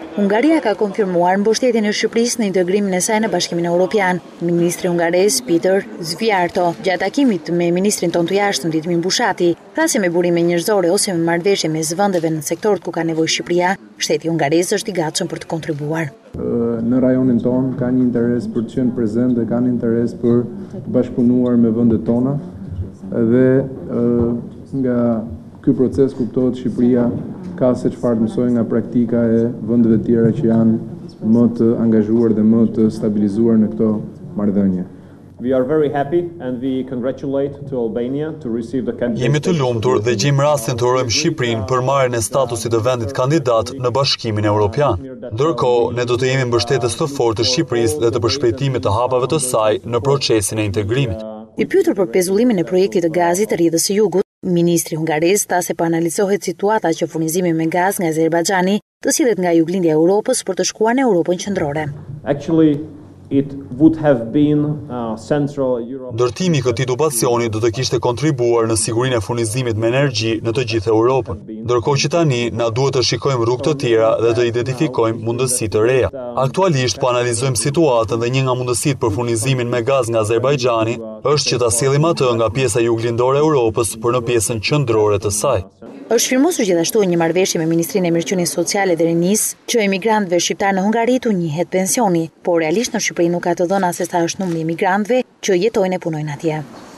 Hungaria ka konfirmuar mbështetjen e Shqipërisë në integrimin e saj në Bashkimin Evropian. Ministri hungarez Peter Szijjarto, gjatë takimit me ministrin tonë të Jashtëm Ditmir Bushati, krahasë me burime njerëzore ose me marrëveshje mes vendeve në sektorët ku ka nevojë Shqipëria, shteti hungarez është i gatshëm për të kontribuar. Në rajonin tonë ka një interes për të qenë prezent dhe kanë interes për të bashkëpunuar me vendet tona dhe nga ky proces kuptohet Shqipëria ka se çfarë të mësojë nga praktika e vendeve tjera që janë më të angazhuar dhe më të stabilizuar në këto marrëdhënie. We are very happy and we congratulate to Albania to receive the candidate. Jemi të lumtur dhe gjejmë rastin të urojmë Shqipërinë për marrjen e statusit të vendit kandidat në Bashkimin Evropian. Ndërkohë, ne do të jemi mbështetës të fortë të Shqipërisë dhe të përshpejtimit të hapave të saj në procesin e integrimit. I pyetur për pezullimin e projektit të gazit të Rrjedhës së Jugut, Ministri hungarez tha se po analizohet situata që furnizimi me gaz nga Azerbajxhani të sillet nga juglindja e Europës për të shkuar në Europën qendrore. Actually, it would have been Central Europe. Ndërtimi i këtij tubacioni do të kishte kontribuar në sigurinë e furnizimit me energji në të gjithë Europën. Ndërkohë që tani na duhet të shikojmë rrugë të tjera dhe të identifikojmë mundësi të reja. Aktualisht po analizojmë situatën dhe një nga mundësitë për furnizimin me gaz nga Azerbajxhani është që ta sjellim atë nga pjesa juglindore e Europës për në pjesën qendrore të saj. Është firmosur gjithashtu një marrëveshje me Ministrinë e Mirëqenies Sociale dhe Rinisë që emigrantëve shqiptar në Hungari u njihet pensioni, por realisht në Shqipëri nuk ka të dhëna se sa është numri i emigrantëve që jetojnë e punojnë atje.